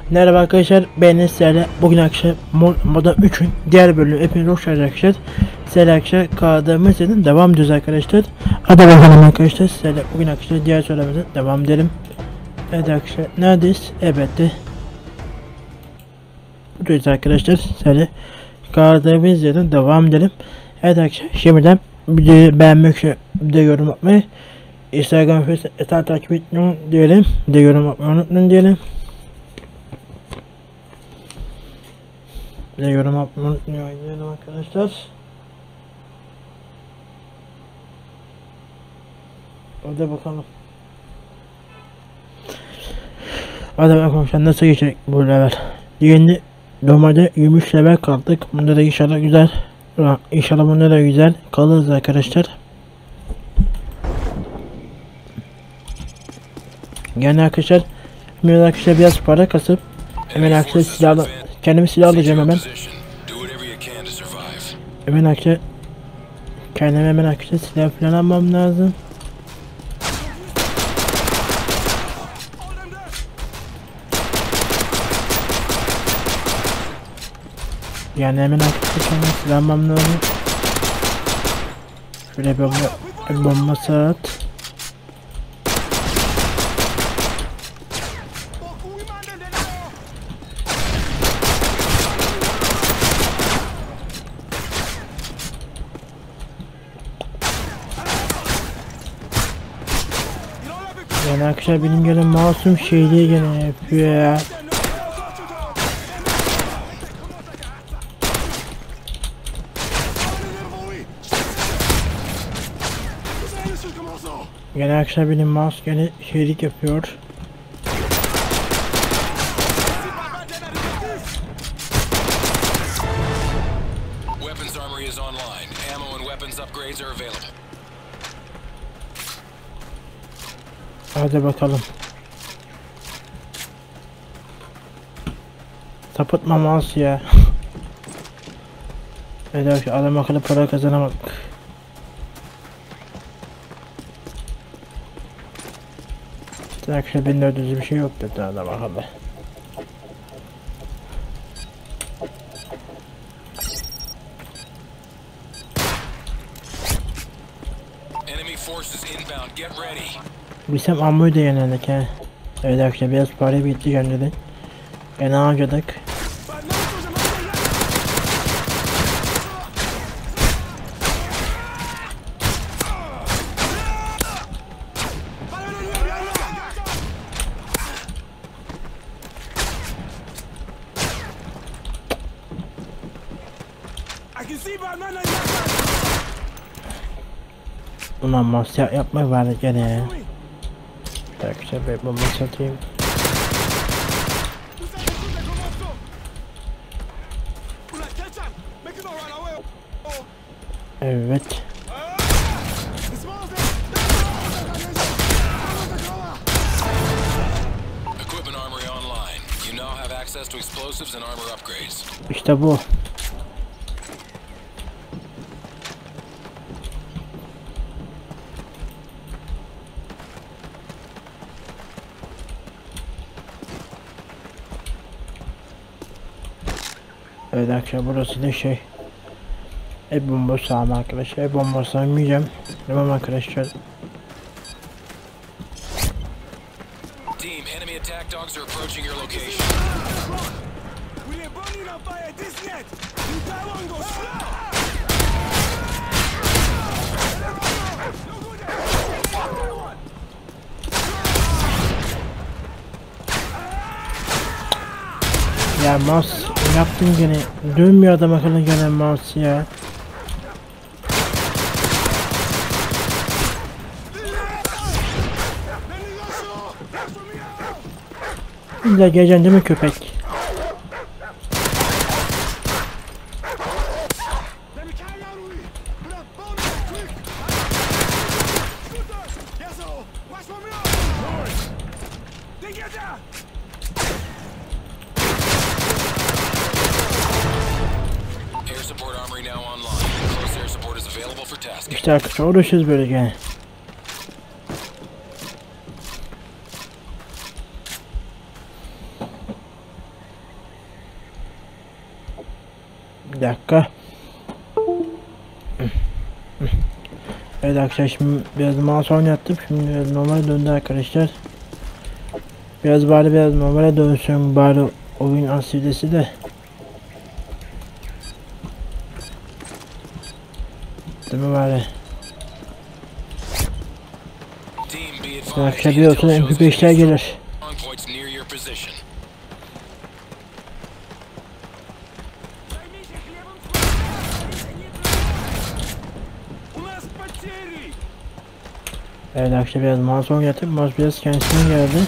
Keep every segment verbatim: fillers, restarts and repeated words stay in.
Merhaba arkadaşlar, ben sizlerle bugün akşam Moda üçün diğer bölümü hepiniz hoş geldiniz arkadaşlar. Sizlerle arkadaşlar kaldığımız yerden devam ediyoruz arkadaşlar. Hadi bakalım arkadaşlar, sizlerle bugün arkadaşlar diğer sorularımıza devam edelim. Evet arkadaşlar, neredeyiz? Evet de buradayız arkadaşlar. Sizlerle kaldığımız yerden devam edelim. Evet arkadaşlar, şimdiden videoyu beğenmek için de yorum atmayı, Instagram ve Facebook takip etmeyi diyelim. De yorum atmayı unutmayın diyelim. Bir de yorum atmayı unutmayın arkadaşlar. Hadi bakalım. Hadi bakalım sen nasıl geçecek bu level. Diğerinde normalde yirmi üç level kaldık. Bunda da inşallah güzel. İnşallah bunda da güzel kalırız arkadaşlar. Yani arkadaşlar hemen arkadaşlar biraz para kasıp hemen arkadaşlar silahla kendimi silah alacağım hemen. Hemen arkadaşlar kendime hemen arkadaşlar silah falan almam lazım. Yani hemen arkadaşlar kendime silah almam lazım. Şöyle bir bomba, bir bomba saat. Yani arkadaşlar benim gene masum şeyliği gene yapıyor ya. Gene arkadaşlar benim mouse gene şeylik yapıyor. Weapons armory is online. Ammo and weapons upgrades are available. Hadi bakalım. Sapıtma mouse ya. Evet adam akıllı para kazanamak. Arkadaşlar benim ödüzü bir şey yok dedi adam akıllı. Enemy forces inbound. Get ready. Bilsem ammoyu da yenildik he. Evet arkadaşlar biraz para bitti önceden. Yani harcadık. Ulan masya yapmak vardı gene ya. Arkadaşlar ben bomba satayım. Evet. Equipment armory online. You now have access to explosives and armor upgrades. İşte bu. Evet arkadaşlar burası da şey. Ev bombası ama arkadaşlar ev bombası almayacağım. Tamam arkadaşlar. Team, enemy attack dogs are approaching your location. Ya mouse yaptım gene. Dönmüyor adam akıllı gene mouse ya. İlla geleceksin değil mi köpek? İşte arkadaşlar uğraşıyoruz böyle gene. Bir dakika. Evet arkadaşlar, şimdi biraz mouse oynattım. Şimdi biraz normal döndü arkadaşlar. Biraz bari biraz normale dönsün bari oyun asilesi de. Değil mi bari? Arkadaşlar biliyorsunuz M P beşler gelir. Evet arkadaşlar, biraz mouse oynatıp mouse biraz kendisine geldi.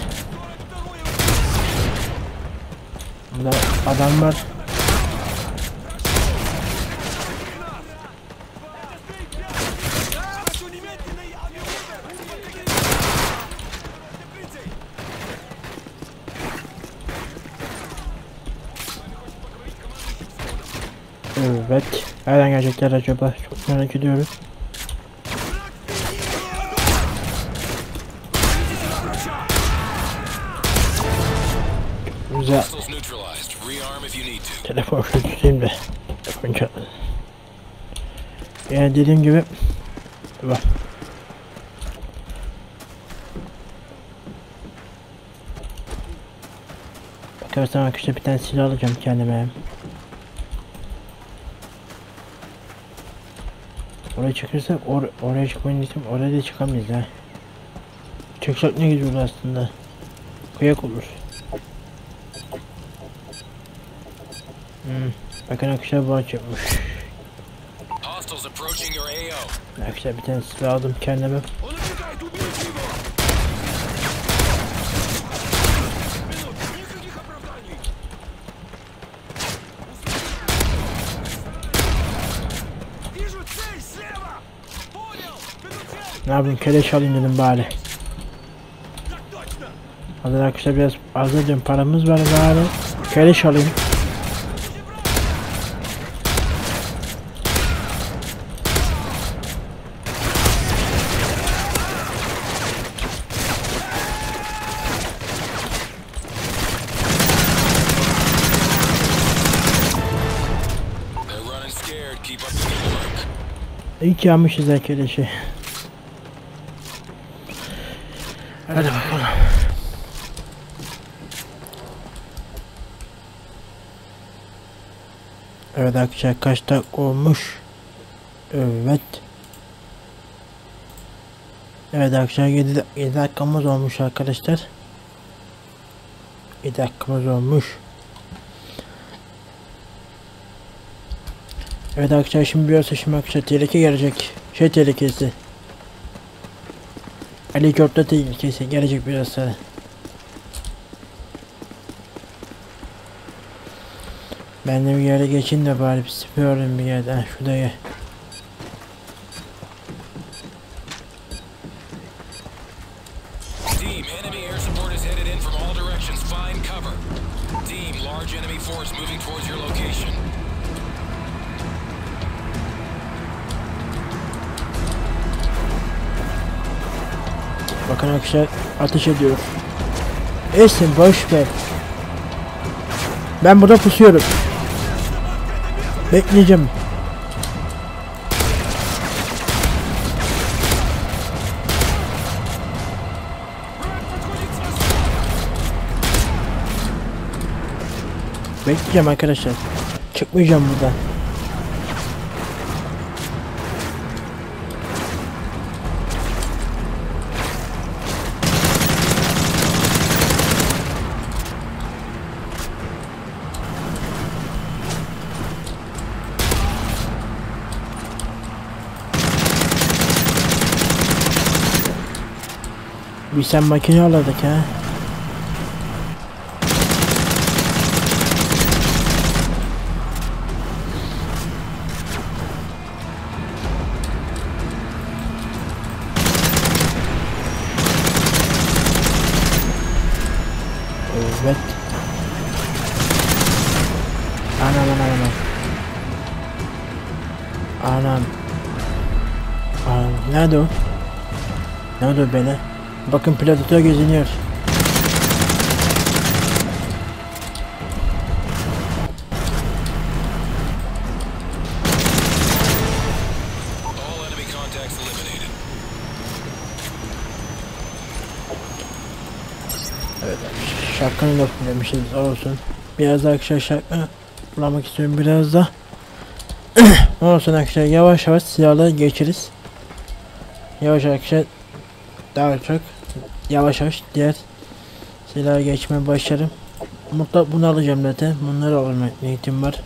Burada adam var. Evet. Nereden gelecekler acaba? Çok merak ediyorum. Güzel. Telefon şu tutayım da. Telefon çaldı. Yani dediğim gibi bak. Bakarsan arkadaşlar bir tane silah alacağım kendime. Oraya çıkırsak or oraya çıkmayı istedim. Oraya da çıkamayız ha. Çıksak ne güzel olur aslında. Kıyak olur. Hmm. Bakın arkadaşlar bu açılmış. Arkadaşlar bir tane silah aldım kendime. Ne yapayım, keleş alayım dedim bari. Hazır arkadaşlar biraz azıcık paramız var bari. Keleş alayım. İyi ki almışız ha keleşi. Hadi bakalım. Evet arkadaşlar, kaç dakika olmuş? Evet. Evet arkadaşlar, yedi dakikamız olmuş arkadaşlar. yedi dakikamız olmuş. Evet arkadaşlar, şimdi biraz şimdi arkadaşlar tehlike gelecek. Şey tehlikesi. Helikopter tehlikesi gelecek biraz sonra. Ben de bir yere geçin de bari bir sıfırım bir yerden. Şurada gel. Team, enemy air support is headed in from all directions. Find cover. Team, large enemy force moving towards your location. Bakın arkadaşlar, ateş ediyor. Esin boş ver. Ben burada pusuyorum. Bekleyeceğim. Bekleyeceğim arkadaşlar. Çıkmayacağım buradan. Bir sen makine aladık ha. Evet. Anam anam anam. Anam. Anam. Nerede o? Nerede o beni? Bakın predatör geziniyor. Şapkanı da fullemişiz, olsun. Biraz daha arkadaşlar şapka bulamak istiyorum biraz da. Olsun arkadaşlar, yavaş yavaş silahlara geçeriz. Yavaş arkadaşlar, daha çok yavaş yavaş diğer silaha geçmeye başlarım. Mutlak bunu alacağım zaten. Bunları alma niyetim var.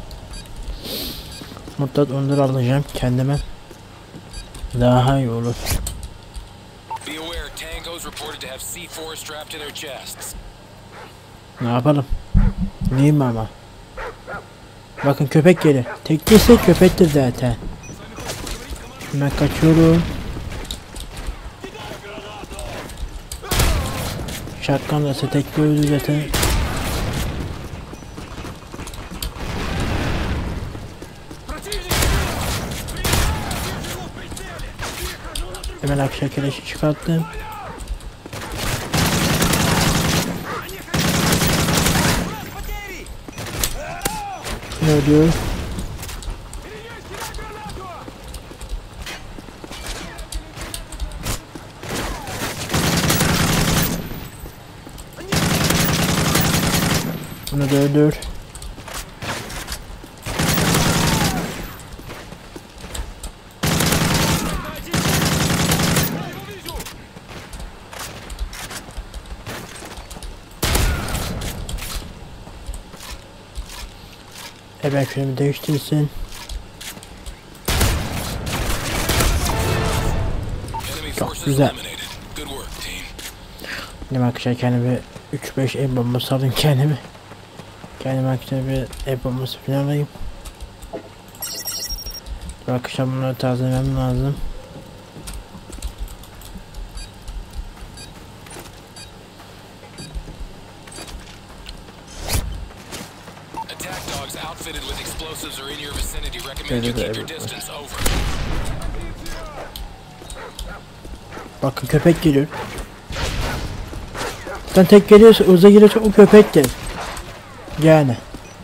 Mutlak onları alacağım kendime. Daha iyi olur. Be aware, tangos reported to have C four strapped to their chests. Ne yapalım? Neyim ama? Bakın köpek gelir. Tek değilse köpektir zaten. Ben kaçıyorum. Şartkan da tek gördü zaten. Hemen akşam keleşi çıkarttım. Ne diyor? Bunu da öldür. Evet, şunu değiştirsin. Enemy Çok forces güzel. eliminated. Good work, team. Benim arkadaşlar kendime üç beş el bombası alayım kendime. Kendime arkadaşlar bir el bombası falan alayım. Arkadaşlar bunları tazelemem lazım. Attack dogs outfitted with explosives are in your vicinity. Recommend you keep your distance. Over. Bakın köpek geliyor. Sen tek geliyorsa, uza geliyorsa o köpektir. Yani.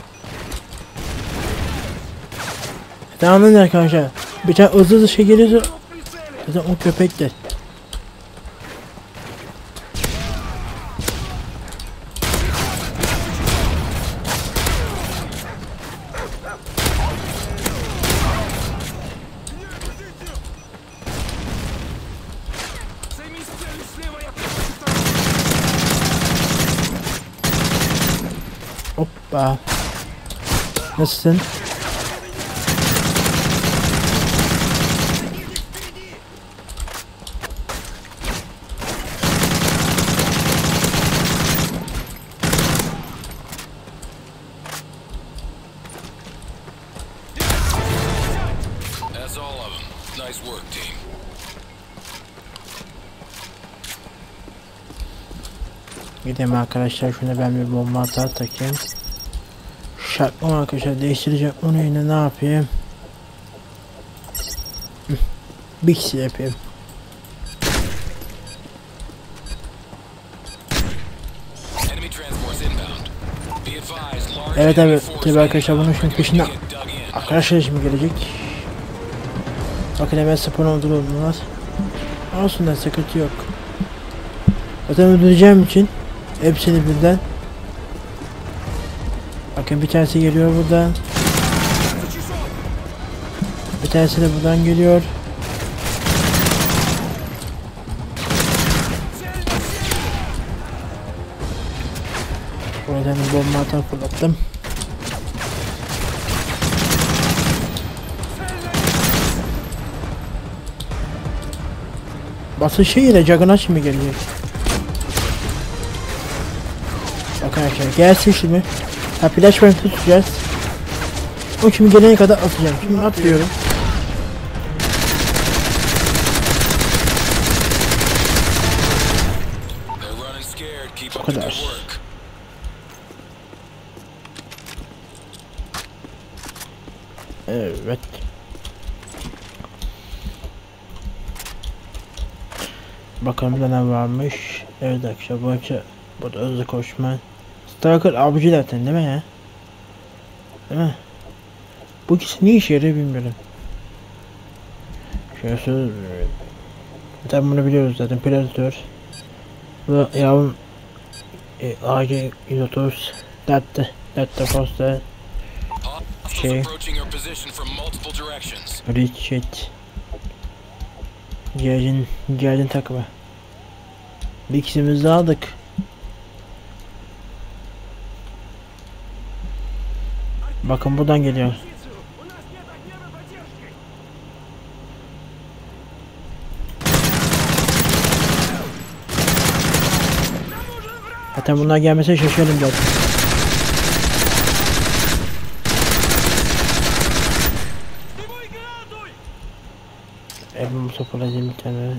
Tamam arkadaşlar. Bir tane hızlı hızlı şey geliyorsa zaten o köpektir. Hoppa. Nasılsın? That's all of them. Nice work, team. Gidelim arkadaşlar, şuna ben bir bomba atar takayım. Şartlı arkadaşlar, değiştireceğim onu, yine ne yapayım? Bir kişi yapayım. Enemy transports inbound. Be advised, large Evet enemy evet force tabi arkadaşlar, bunun inbound. şimdi Recommend peşine you get dug in. arkadaşlar şimdi gelecek. Bakın hemen spawn oldular bunlar. Olsun da sıkıntı yok. Zaten öldüreceğim için hepsini birden. Bakın bir tanesi geliyor buradan. Bir tanesi de buradan geliyor. Buradan bomba atar fırlattım. Basışı ile Juggernaut şimdi gelecek. Bakın arkadaşlar gelsin şimdi. Ha, flashbang tutacağız. O şimdi gelene kadar atacağım. Şimdi atıyorum. They're running scared. Keep O up the good kadar. work. Evet. Bakalım burada ne varmış. Evet arkadaşlar, bu açı burada hızlı koşma. Stalker avcı zaten değil mi ya? Değil mi? Bu ikisi ne işe yarıyor bilmiyorum. Şöyle söz. Zaten bunu biliyoruz zaten, predatör. Bu yavrum E, A G yüz otuz Datta Datta Costa Hostiles şey approaching your position from multiple directions. Richard Ciğerin Ciğerin takımı. Bir ikisimizi aldık. Bakın buradan geliyor. Zaten bunlar gelmese şaşırdım zaten. Evim sopalayacağım bir tane.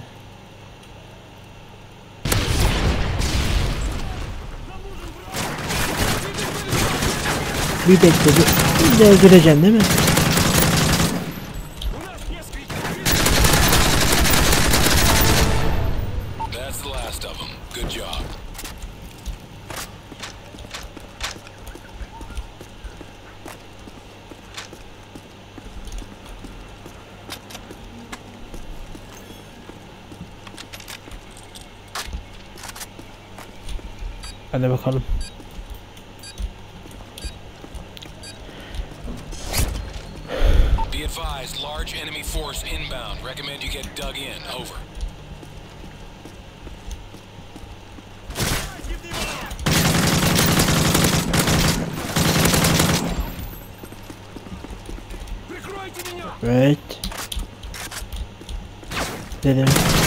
Bir bekledi. Bir de öldüreceksin değil mi? That's the last of them. Good job. Hadi bakalım. Be advised, large enemy force inbound. Recommend you get dug in. Over. Evet. Dedim.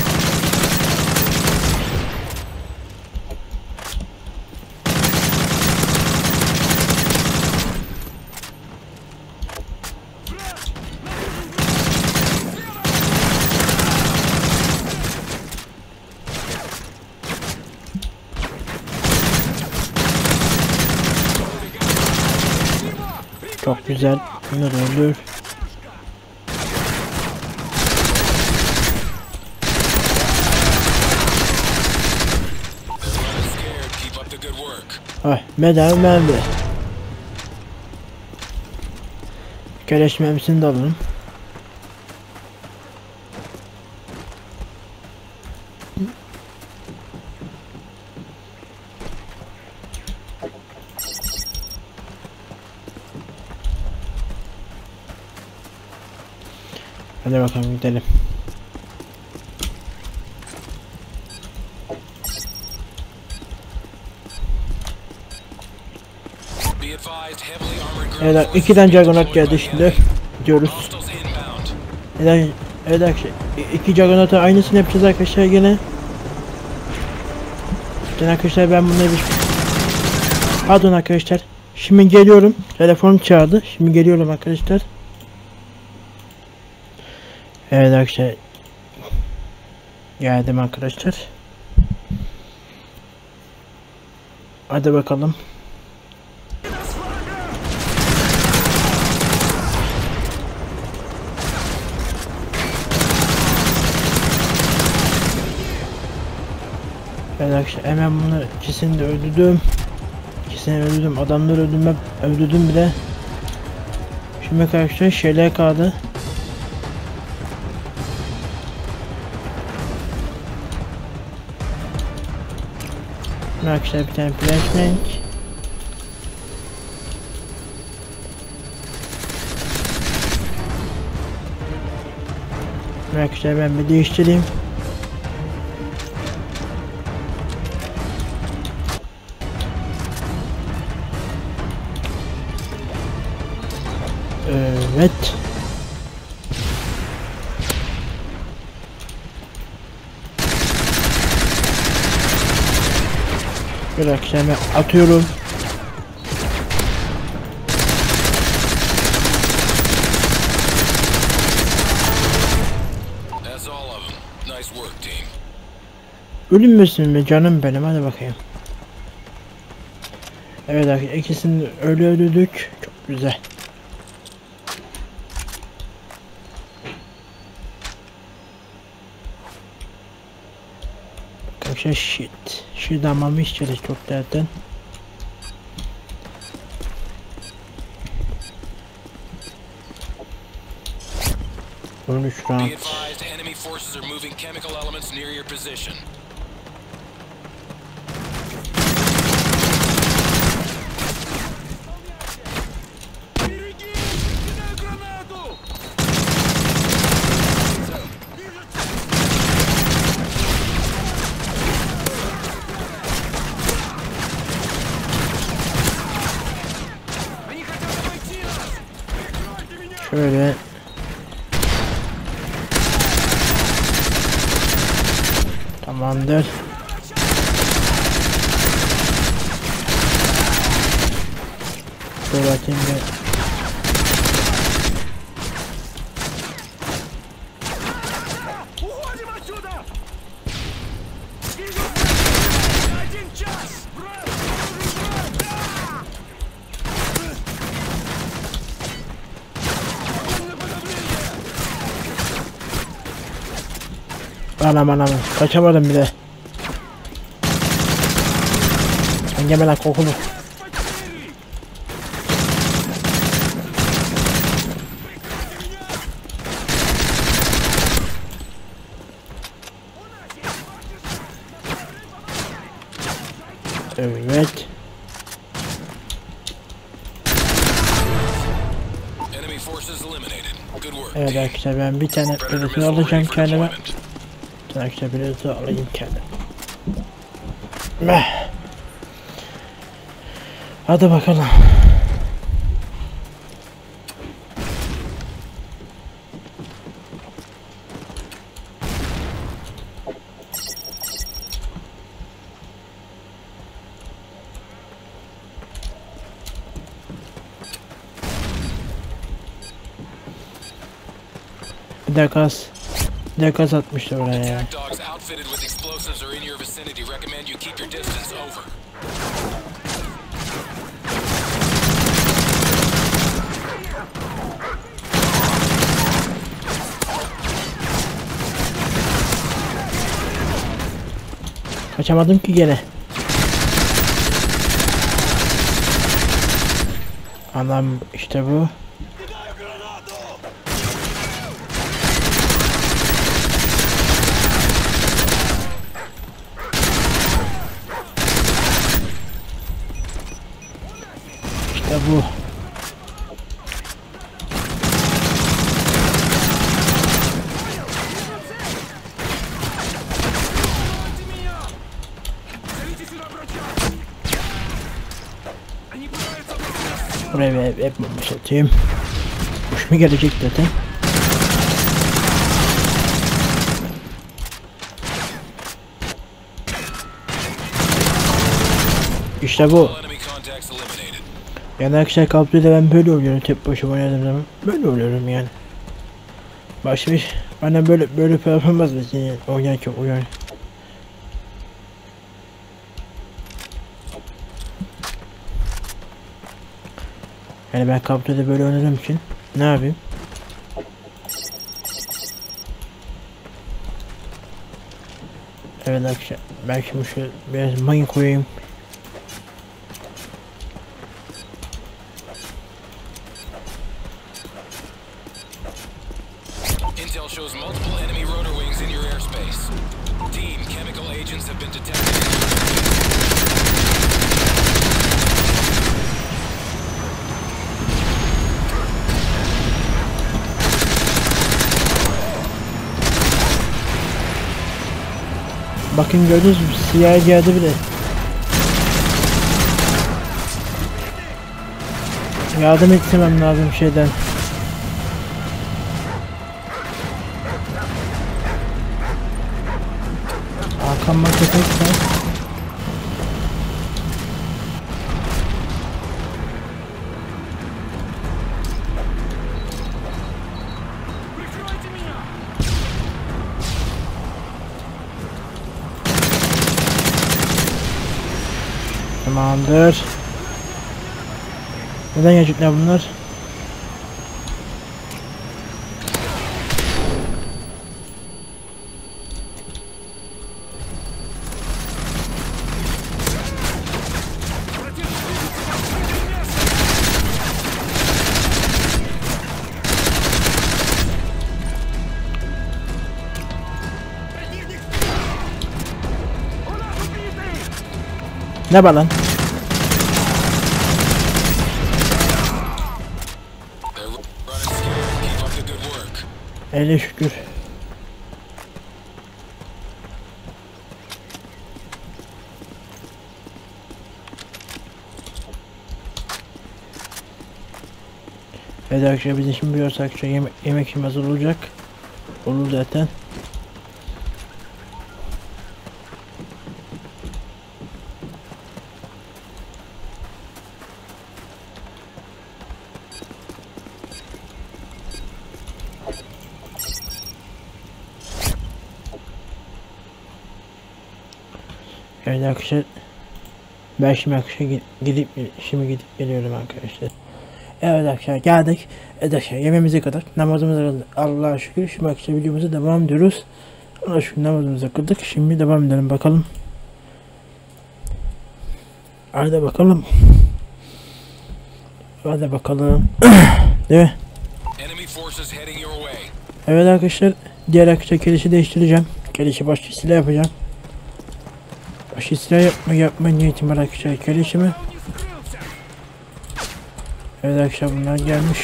Çok güzel. Bunları öldür. Scared. Keep up the good work. Ah, medal verdi. Keleş mermisini de alalım. Hadi bakalım gidelim. Be advised, heavily armored ground Evet, forces iki tane being Juggernaut deployed geldi by şimdi. enemy. Gidiyoruz. Hostiles inbound. Evet, evet arkadaşlar. İ- İki Juggernaut'a aynısını yapacağız arkadaşlar gene. Gene arkadaşlar ben bunları bir... Pardon arkadaşlar. Şimdi geliyorum. Telefonum çağırdı. Şimdi geliyorum arkadaşlar. Evet arkadaşlar. Geldim arkadaşlar. Hadi bakalım. Evet arkadaşlar hemen bunları ikisini de öldürdüm. İkisini öldürdüm. Adamları öldürme öldürdüm bile. Şimdi arkadaşlar şeyler kaldı. Arkadaşlar bir tane flashbang. Arkadaşlar ben bir değiştireyim. Evet. Bir dakika hemen atıyorum. That's all of them. Nice work, team. Ölünmesin mi canım benim, hadi bakayım. Evet arkadaşlar ikisini öyle öldürdük. Çok güzel. Arkadaşlar shit. Shit ama işçilik çok dertten. on üç Be round. advised, enemy forces are moving chemical elements near your position. Şöyle. Tamamdır. Şöyle atayım bir. Anam anam, kaçamadım bile. Engeme lan kokulu. Evet. Enemy forces eliminated. Good work. Evet arkadaşlar, ben bir tane birisini alacağım kendime. Arkadaşlar birisi alayım kendime. Meh. Hadi bakalım. Bir de gaz. Bir de gaz atmışlar oraya ya. Attack dogs outfitted with explosives are in your vicinity. Recommend you keep your distance. Over. Kaçamadım ki gene. Anam işte bu. İşte bu. Buraya bir hep bomba satayım. Kuş mu gelecek zaten? İşte bu. Yani arkadaşlar kapsülde ben böyle oluyorum, tek başıma oynadığım zaman böyle oluyorum yani. Başka bir bana böyle böyle performans versin yani oynarken oynar. Yani ben kapsülde böyle oynadığım için ne yapayım? Evet arkadaşlar, ben şimdi şöyle biraz mayın koyayım. Intel shows multiple enemy rotor wings in your airspace. Team, chemical agents have been detected. Bakın gördünüz mü? Siyah geldi bile. Yardım etmem lazım şeyden. Hakan Maket'e tamamdır. Neden gerçekten bunlar? Ne var lan? Ele şükür. Evet arkadaşlar bizim şimdi biraz akşam yemek, yemek şimdi hazır olacak. Olur zaten. Evet arkadaşlar ben şimdi arkadaşlar gidip şimdi gidip geliyorum arkadaşlar. Evet arkadaşlar geldik. Evet arkadaşlar yemeğimize kadar namazımıza kıldık. Allah'a şükür. Şimdi arkadaşlar videomuza devam ediyoruz. Allah'a şükür namazımıza kıldık. Şimdi devam edelim bakalım. Hadi bakalım. Hadi bakalım. Değil mi? Evet arkadaşlar diğer arkadaşlar kelişi değiştireceğim. Kelişi başka silah yapacağım. Başka silah yapma yapma niyetim var arkadaşlar kelişimi. Evet arkadaşlar bunlar gelmiş.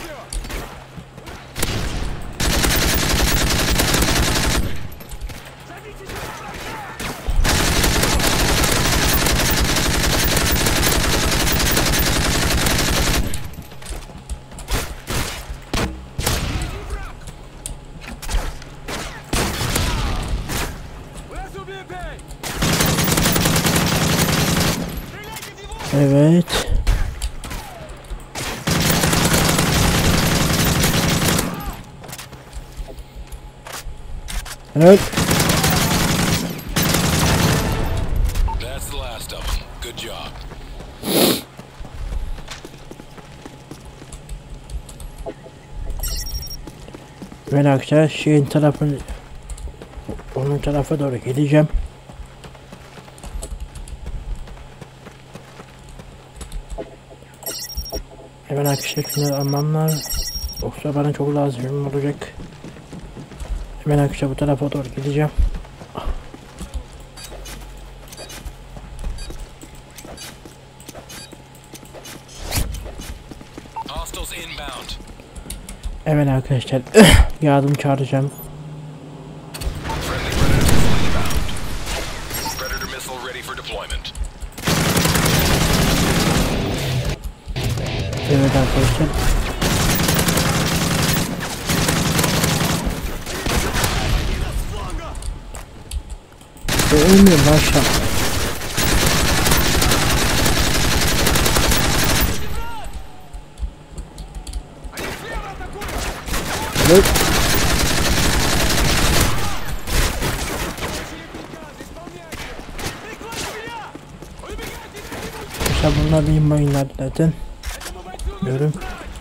Evet. Evet. That's the last of them. Good job. Ben arkadaşlar şeyin tarafını onun tarafa doğru gideceğim. Hemen arkadaşlar şunları almam lazım. Yoksa bana çok lazım olacak. Hemen arkadaşlar bu tarafa doğru gideceğim. Hostiles inbound. Hemen arkadaşlar yardım çağıracağım. Predator missile ready for deployment. Evet arkadaşlar. Ölmüyor başla. Evet. İşte bunlar benim mayınlar zaten. Görüyorum.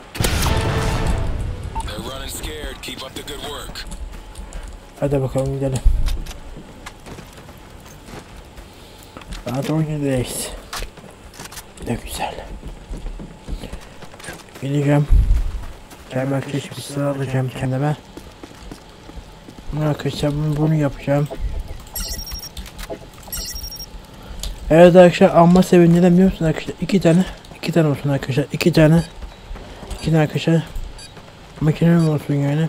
They're running scared. Keep up the good work. Hadi bakalım gidelim. Saat on yedideyiz. Ne güzel. Gideceğim. Hemen bir sıra alacağım kendime. Arkadaşlar bunu, bunu yapacağım. Evet arkadaşlar amma sevindim biliyor musun arkadaşlar? İki tane. iki tane olsun arkadaşlar. iki tane. iki tane arkadaşlar. Makinem olsun yani.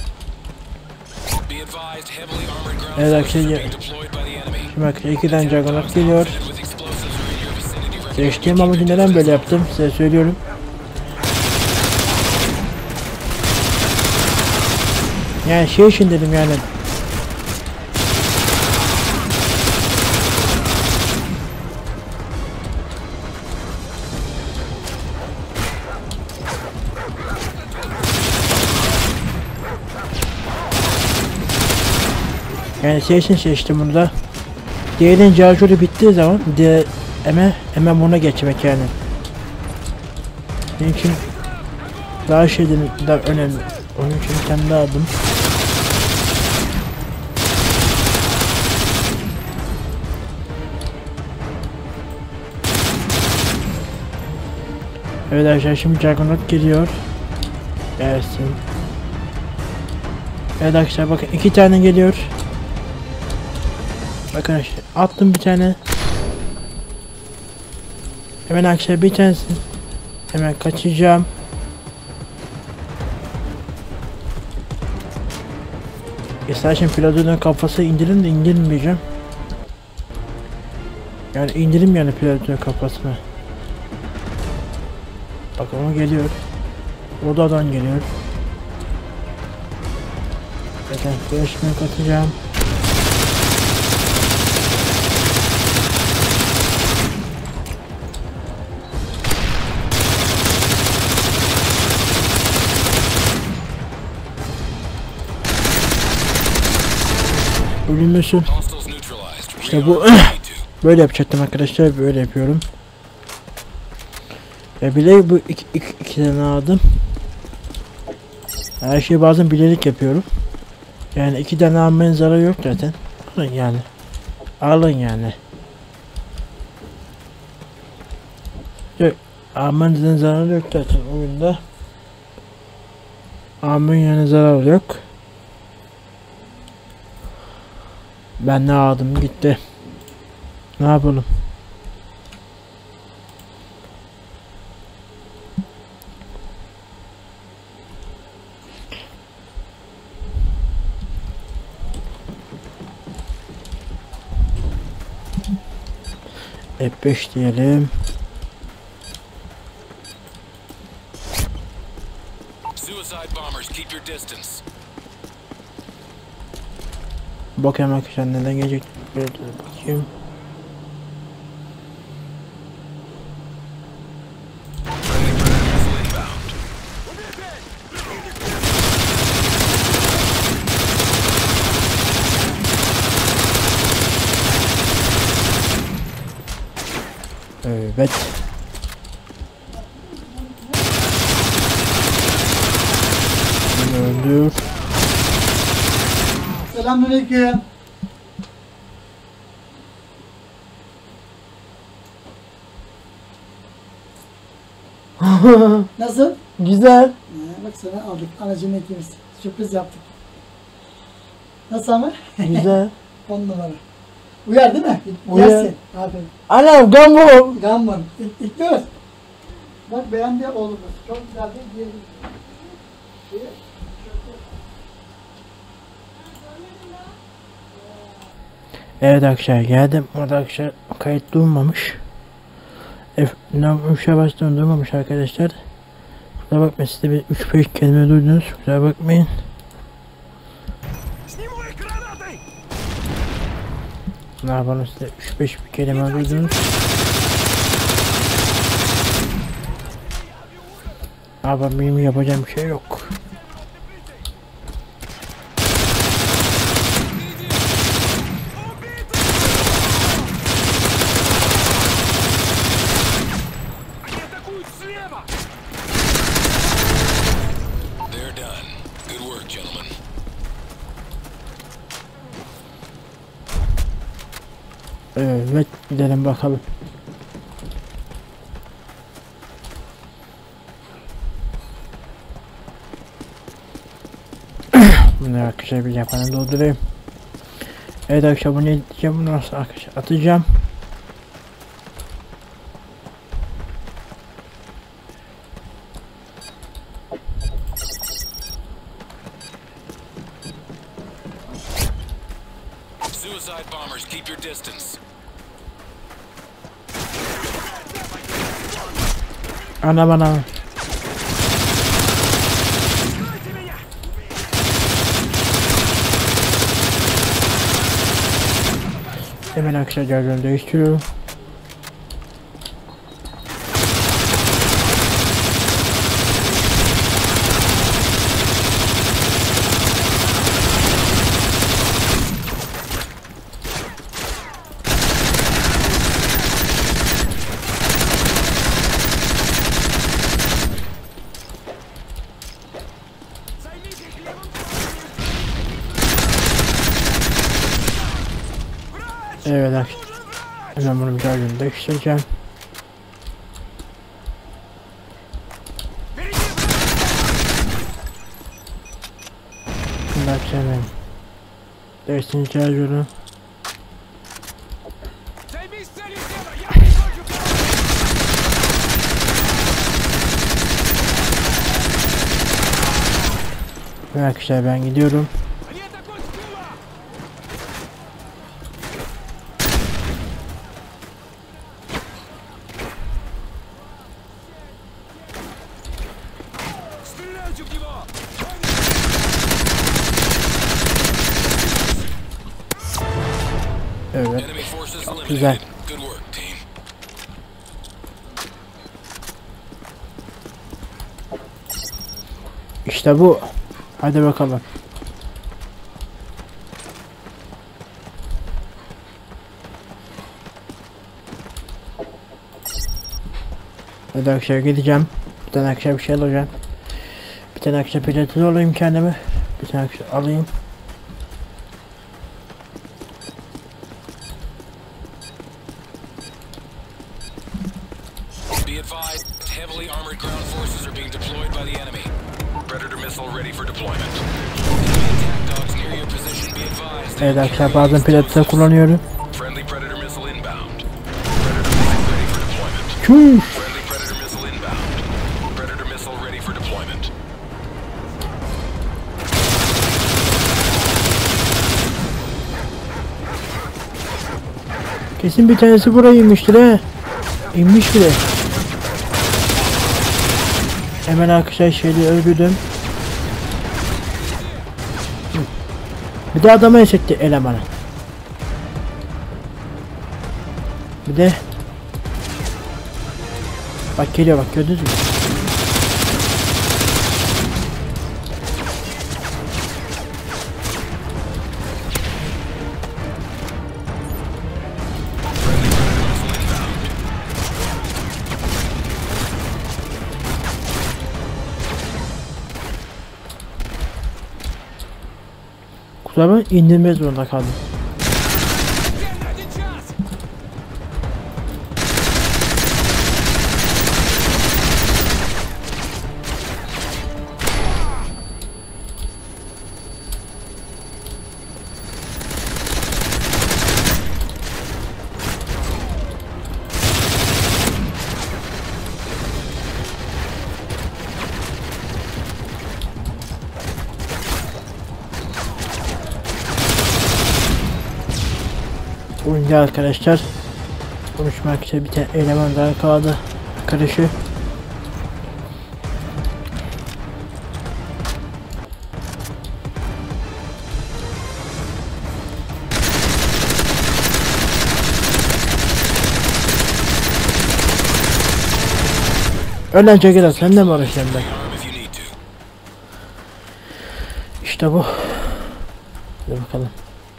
Evet arkadaşlar. Şimdi arkadaşlar iki tane Juggernaut geliyor. Seçtiğim amacı neden böyle yaptım size söylüyorum. Yani şey için dedim yani. Yani şey için seçtim bunu da. Diğerinin charger'ı bittiği zaman diğer hemen hemen buna geçmek yani. Benim için daha şeyden daha önemli. Onun için kendi aldım. Evet arkadaşlar şimdi Juggernaut geliyor. Gelsin. Evet arkadaşlar bakın iki tane geliyor. Bakın arkadaşlar attım bir tane. Hemen arkadaşlar bir tanesi. Hemen kaçacağım. İstersen pilotun kafası indirin de indirmeyeceğim. Yani indirim yani pilotun kafasını. Bakın o geliyor. Odadan geliyor. Zaten flashback atacağım. Ölünmüşsün. Hostiles neutralized. İşte bu böyle yapacaktım arkadaşlar, böyle yapıyorum. Ya bile bu iki, iki, iki tane aldım. Her şeyi bazen bilerek yapıyorum. Yani iki tane almanın zararı yok zaten. Alın yani. Alın yani. Yok. Almanın zararı yok zaten oyunda. Almanın yani zararı yok. Ben ne aldım gitti. Ne yapalım? F beş diyelim. Suicide bombers, keep your distance. Bakayım arkadaşlar neden gelecek. Bir bakayım. Friendly predators inbound. Evet. Öldür. Selamünaleyküm. Nasıl? Güzel. Ee, bak sana aldık. Anacığım hepimiz. Sürpriz yaptık. Nasıl ama? Güzel. On numara. Uyar değil mi? Uyar. Yersin. Aferin. Anam gambo. Gamman. İlknur. Bak beğendi oğlumuz. Çok güzel bir diyelim. Evet arkadaşlar geldim. Orada arkadaşlar kayıt durmamış. F üçe bastım durmamış arkadaşlar. Kusura bakmayın, siz de bir üç beş kelime duydunuz. Kusura bakmayın. Ne yapalım, size üç beş bir kelime duydunuz. Ama benim yapacağım bir şey yok. They're done. Good work, gentlemen. Evet, gidelim bakalım. Bunu arkadaşlar bir yapanı doldurayım. Evet arkadaşlar, bunu edeceğim, bunu nasıl arkadaşlar atacağım. Suicide bombers, keep your distance. Ana bana. Hemen arkadaşlar yerlerini değiştiriyorum. Evet arkadaşlar. Hemen bunu bir daha yerlerini değiştireceğim. Şimdi arkadaşlar hemen değiştireceğim. Evet arkadaşlar, ben gidiyorum. Evet. Enemy forces Çok güzel. eliminated. Good work, team. İşte bu. Hadi bakalım. Hadi akşam gideceğim. Bir tane akşam bir şey alacağım. Bir tane akşam pilatı olayım kendime. Bir tane akşam alayım. Be advised, heavily armored ground forces are being deployed by the enemy. Predator missile ready for deployment. Enemy attack dogs near your position. Be advised. Evet akşam bazen pilatı kullanıyorum. Friendly Predator missile inbound. Predator missile ready for deployment. Çüş. Friendly Predator missile inbound. Predator missile ready for deployment. Kesin bir tanesi buraya inmiştir he. İnmiş bile. Hemen arkadaşlar şeyi öldürdüm. Hı. Bir de adama eşitti elemanı. Bir de bak geliyor bak gördünüz mü? Kusura bakma indirmeye zorunda kaldım. Oyuncu arkadaşlar konuşmak için bir tane eleman daha kaldı arkadaşı. Ölen çekilir sen de mi uğraşıyorsun ben? Arm if you need to. İşte bu. Hadi bakalım.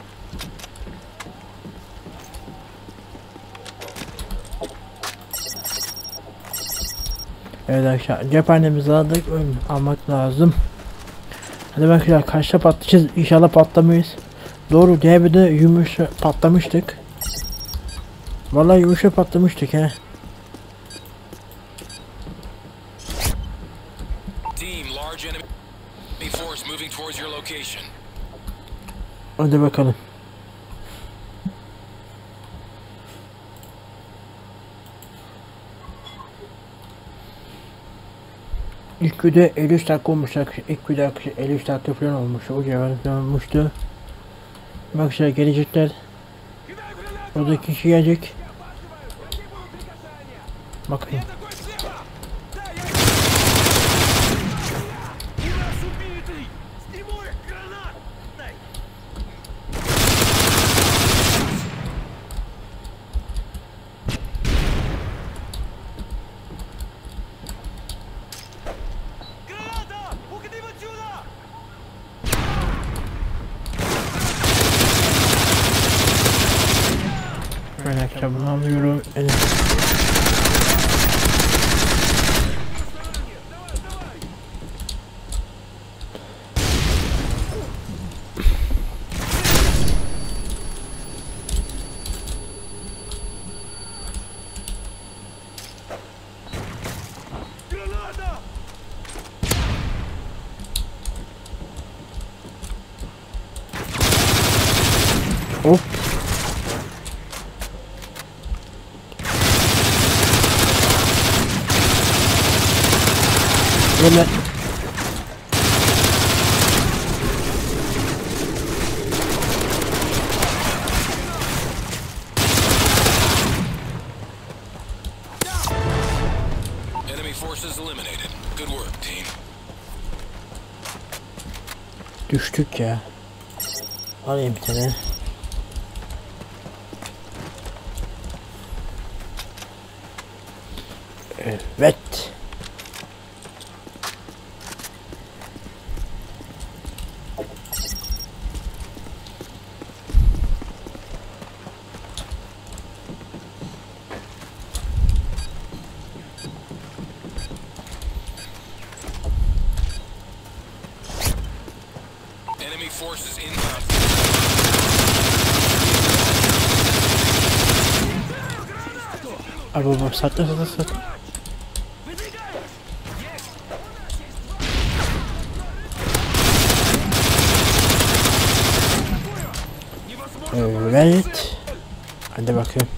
Evet arkadaşlar cephanemizi aldık, ön almak lazım. Hadi bakayım kaçta patlayacağız, inşallah patlamayız. Doğru diye bir de yumuşa patlamıştık. Vallahi yumuşa patlamıştık he. Team, large enemy force moving towards your location. Hadi bakalım. İlk videoda elli üç dakika olmuş. İlk videoda elli üç dakika falan olmuş. O cevap falan olmuştu. Bakışlar gelecekler. Oradaki kişi gelecek. Bakayım. Böyle kitabını alıyorum. Evet. Hop. Böyle. Enemy forces eliminated. Good work, team. Düştük ya. Alayım bir tane. Evet. Enemy forces inbound. Abi babam sattı sattı sattı. Evet. Hadi bakayım.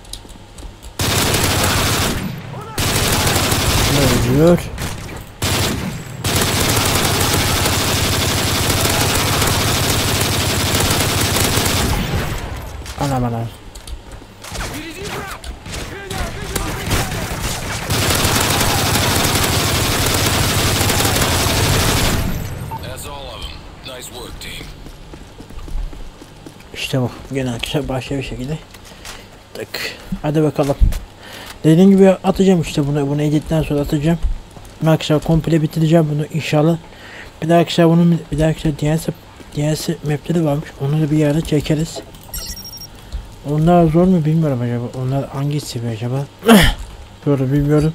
Ne oluyor? Anam anam. That's all of them. Nice work, team. İşte bu. Gene arkadaşlar başka bir şekilde. Tık. Hadi bakalım. Dediğim gibi atacağım işte bunu. Bunu editten sonra atacağım. Bunu arkadaşlar komple bitireceğim bunu inşallah. Bir daha arkadaşlar bunun bir daha arkadaşlar D L C D L C mapleri varmış. Onu da bir yerde çekeriz. Onlar zor mu bilmiyorum acaba. Onlar hangisi mi acaba? Doğru bilmiyorum.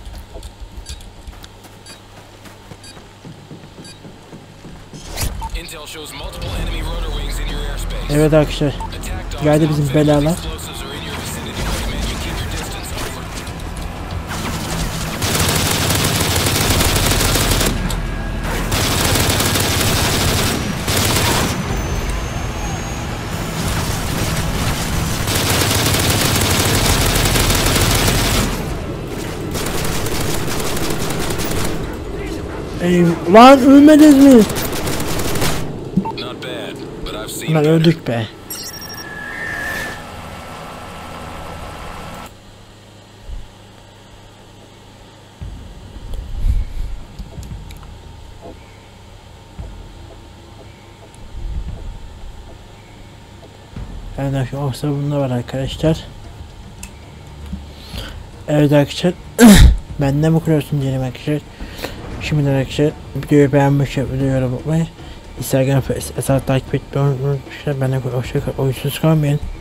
Intel shows multiple enemy rotor wings in your airspace. Evet arkadaşlar. Attack dogs Geldi bizim outfitted with belalar. explosives are in your vicinity. Recommend you keep your distance. Over. Ey, lan ölmediniz mi? Not bad, but I've seen Lan better. öldük be. Evet arkadaşlar, olsa bunda var arkadaşlar. Evet arkadaşlar. Ben de mi kuruyorsun diyelim arkadaşlar. Şimdiden arkadaşlar videoyu beğenmiş, videoyu yorum yapmayı, Instagram hesabı takip etmeyi unutmayın. Ben de hoşçakalın, oyunsuz kalmayın.